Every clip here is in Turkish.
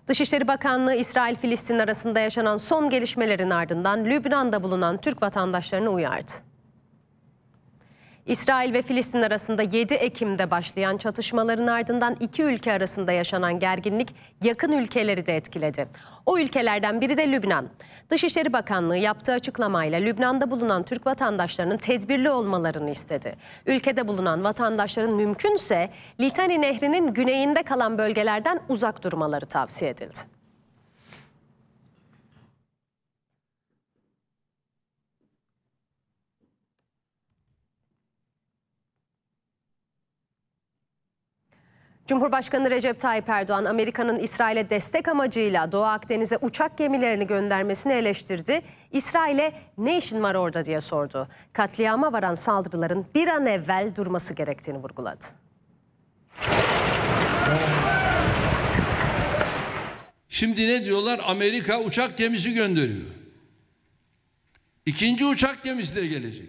Dışişleri Bakanlığı, İsrail-Filistin arasında yaşanan son gelişmelerin ardından Lübnan'da bulunan Türk vatandaşlarını uyardı. İsrail ve Filistin arasında 7 Ekim'de başlayan çatışmaların ardından iki ülke arasında yaşanan gerginlik yakın ülkeleri de etkiledi. O ülkelerden biri de Lübnan. Dışişleri Bakanlığı yaptığı açıklamayla Lübnan'da bulunan Türk vatandaşlarının tedbirli olmalarını istedi. Ülkede bulunan vatandaşların mümkünse Litani Nehri'nin güneyinde kalan bölgelerden uzak durmaları tavsiye edildi. Cumhurbaşkanı Recep Tayyip Erdoğan, Amerika'nın İsrail'e destek amacıyla Doğu Akdeniz'e uçak gemilerini göndermesini eleştirdi. İsrail'e ne işin var orada diye sordu. Katliama varan saldırıların bir an evvel durması gerektiğini vurguladı. Şimdi ne diyorlar? Amerika uçak gemisi gönderiyor. İkinci uçak gemisi de gelecek.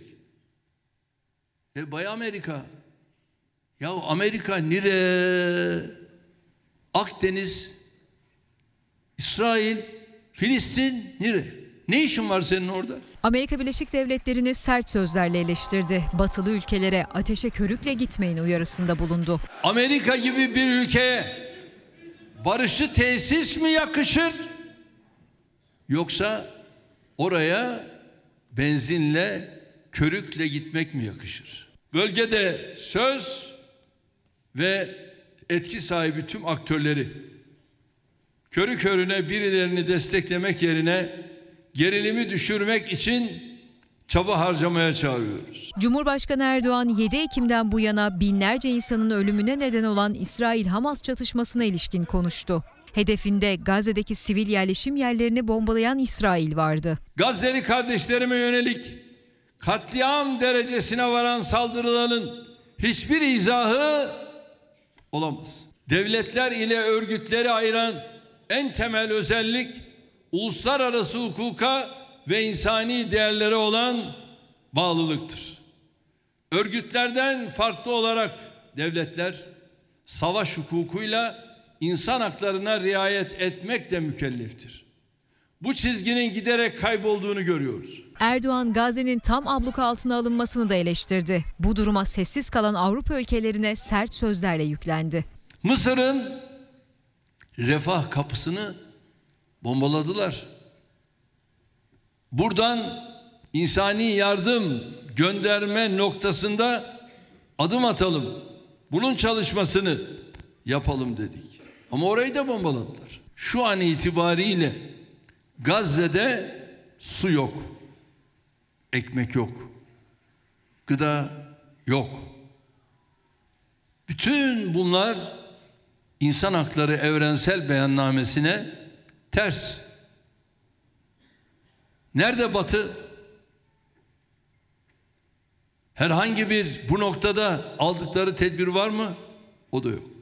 Bay Amerika. Ya Amerika nere? Akdeniz, İsrail, Filistin nere? Ne işin var senin orada? Amerika Birleşik Devletleri'ni sert sözlerle eleştirdi. Batılı ülkelere ateşe körükle gitmeyin uyarısında bulundu. Amerika gibi bir ülkeye barışı tesis mi yakışır? Yoksa oraya benzinle, körükle gitmek mi yakışır? Bölgede söz ve etki sahibi tüm aktörleri körü körüne birilerini desteklemek yerine gerilimi düşürmek için çaba harcamaya çağırıyoruz. Cumhurbaşkanı Erdoğan 7 Ekim'den bu yana binlerce insanın ölümüne neden olan İsrail-Hamas çatışmasına ilişkin konuştu. Hedefinde Gazze'deki sivil yerleşim yerlerini bombalayan İsrail vardı. Gazze'li kardeşlerime yönelik katliam derecesine varan saldırıların hiçbir izahı olamaz. Devletler ile örgütleri ayıran en temel özellik uluslararası hukuka ve insani değerlere olan bağlılıktır. Örgütlerden farklı olarak devletler savaş hukukuyla insan haklarına riayet etmekle mükelleftir. Bu çizginin giderek kaybolduğunu görüyoruz. Erdoğan, Gazze'nin tam abluka altına alınmasını da eleştirdi. Bu duruma sessiz kalan Avrupa ülkelerine sert sözlerle yüklendi. Mısır'ın refah kapısını bombaladılar. Buradan insani yardım gönderme noktasında adım atalım. Bunun çalışmasını yapalım dedik. Ama orayı da bombaladılar. Şu an itibariyle Gazze'de su yok, ekmek yok, gıda yok. Bütün bunlar İnsan Hakları Evrensel Beyannamesi'ne ters. Nerede Batı? Herhangi bir bu noktada aldıkları tedbir var mı? O da yok.